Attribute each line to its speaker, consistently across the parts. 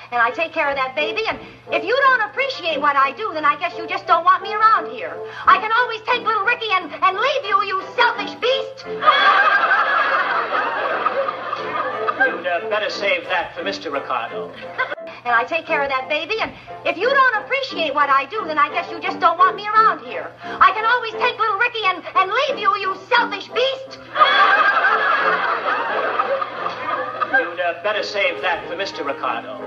Speaker 1: And I take care of that baby, and if you don't appreciate what I do, then I guess you just don't want me around here. I can always take little Ricky and leave you, you selfish beast.
Speaker 2: You'd better save that for Mr. Ricardo.
Speaker 1: And I take care of that baby, and if you don't appreciate what I do, then I guess you just don't want me around here. I can always take little Ricky and leave you, you selfish beast.
Speaker 2: You'd better save that for Mr. Ricardo.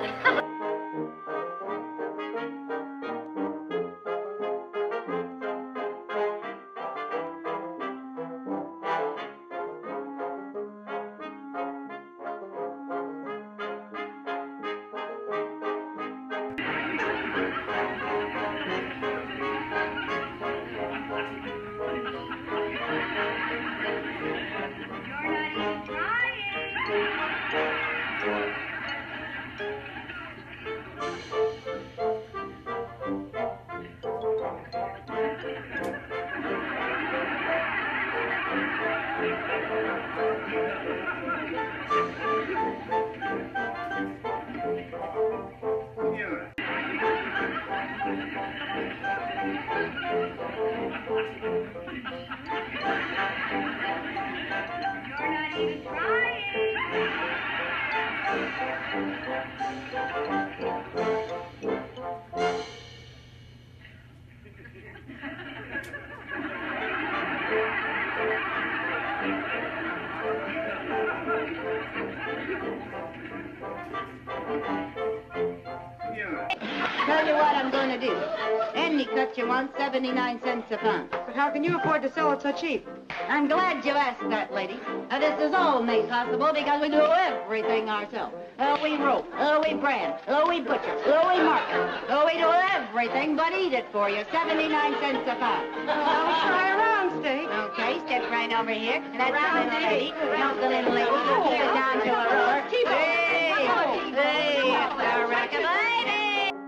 Speaker 3: Tell you what I'm going to do. Any cut you want, 79 cents a pound.
Speaker 4: But how can you afford to sell it so cheap?
Speaker 3: I'm glad you asked that, lady. This is all made possible because we do everything ourselves. We rope, we brand, we butcher, we market. We do everything but eat it for you, 79 cents a pound.
Speaker 4: I'll try a round steak.
Speaker 3: Okay, step right over here. That's the little lady. Help the little lady. Get down to a roller. Hey, that's the record lady.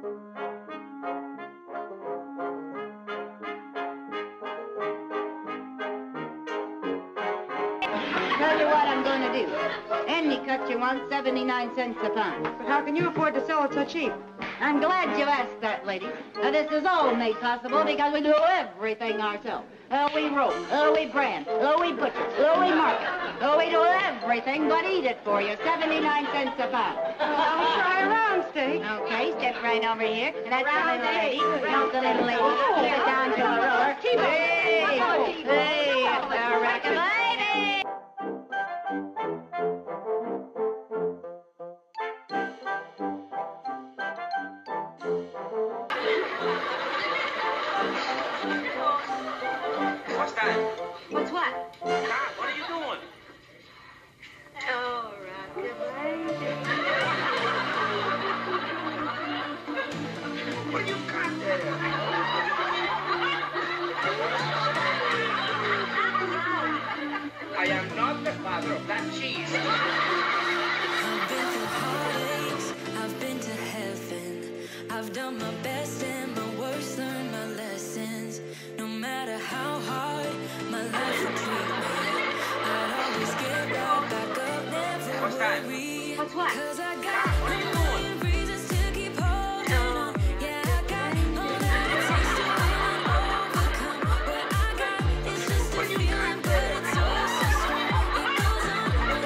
Speaker 3: Tell you what I'm going to do. Any cut you want, 79 cents a pound.
Speaker 4: But how can you afford to sell it so cheap?
Speaker 3: I'm glad you asked that, lady. This is all made possible because we do everything ourselves. We rope, we brand, we butcher, we market. We do everything but eat it for you, 79 cents a pound.
Speaker 4: I'll try a round steak.
Speaker 3: Okay, step right over here. That's the little lady. Help the little lady. Get down to a roller. Hey, that's the record lady.
Speaker 2: What's that?
Speaker 1: What's what?
Speaker 2: Doc, what are you doing?
Speaker 1: Oh, rockabye.
Speaker 2: What do you got there? I am not the father of that cheese.
Speaker 5: I've been through heartaches, I've been to heaven. I've done my best and my worst, learned my lessons. No matter how hard my life would treat me, I'd always get right back up, never
Speaker 2: What's that?
Speaker 5: worry.
Speaker 1: What's what?
Speaker 5: 'Cause I got
Speaker 2: Doc, what are you doing?
Speaker 5: million reasons to keep holding on. Yeah, I got all that it takes to win and overcome. What I got is just a feeling, but it's all so strong. It goes on and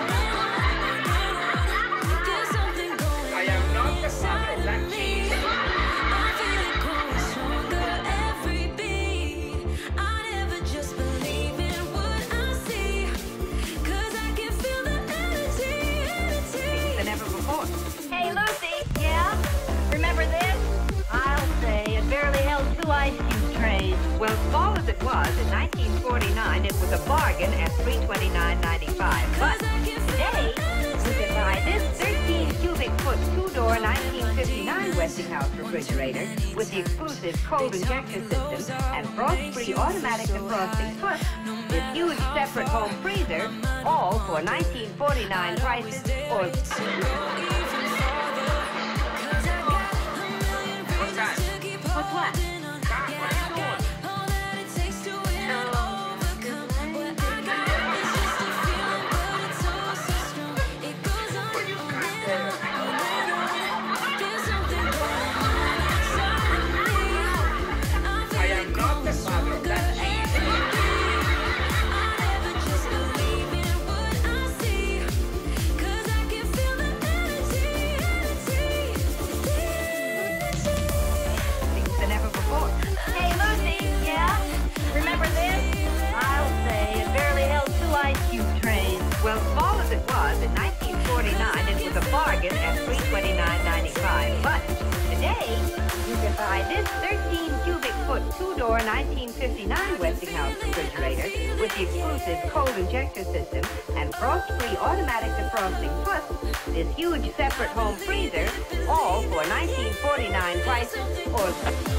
Speaker 5: on. There's something going
Speaker 2: I am not
Speaker 5: on
Speaker 2: the father of that
Speaker 5: inside of me.
Speaker 2: cheese.
Speaker 5: I feel it growing stronger every beat. I never just believe in what I see, 'cause I can feel the energy.
Speaker 4: Than ever before.
Speaker 1: Hey, Lucy. Yeah? Remember this? I'll say it barely held 2 ice cube trays.
Speaker 4: Well, small as it was, in 1949, it was a bargain at $329.95. But today, you can buy this 13 cubic foot 2-door 1959 Westinghouse refrigerator with the exclusive cold injector system and frost-free automatic defrosting foot, this huge separate home freezer, all for $19.49 prices or...
Speaker 2: What's that?
Speaker 1: What's what?
Speaker 2: Doc, what are you doing?
Speaker 5: All that it takes to win and overcome. What I got is just a feeling, but it's all so strong. It goes on
Speaker 2: What do you got there?
Speaker 5: and on. There's
Speaker 4: two-door 1959 Westinghouse refrigerator with the exclusive cold injector system and frost-free automatic defrosting, plus this huge separate home freezer, all for $19.49 prices or...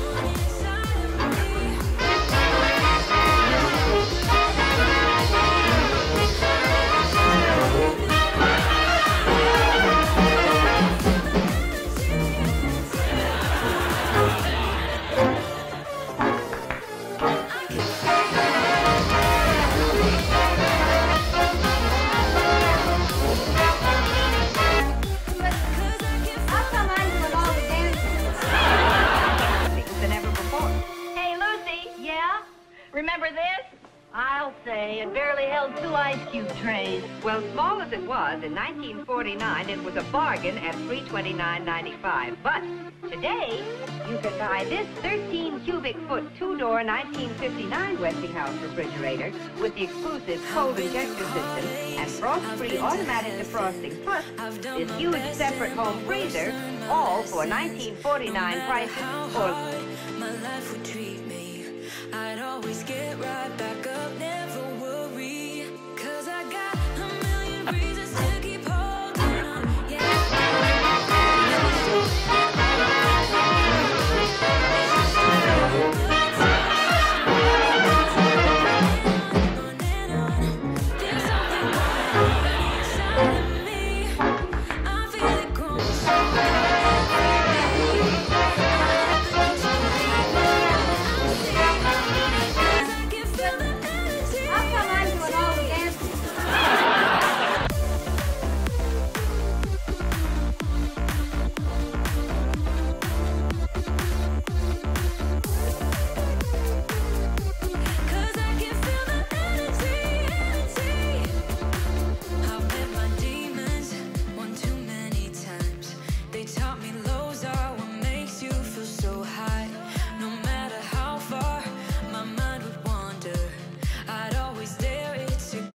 Speaker 3: Remember this? I'll say it barely held 2 ice cube trays.
Speaker 4: Well, small as it was, in 1949, it was a bargain at $329.95. But today, you can buy this 13 cubic foot two-door 1959 Westinghouse refrigerator with the exclusive cold injector system and frost-free automatic defrosting, plus this huge separate home freezer, all for $19.49 prices for...
Speaker 5: My life would treat me, I'd always get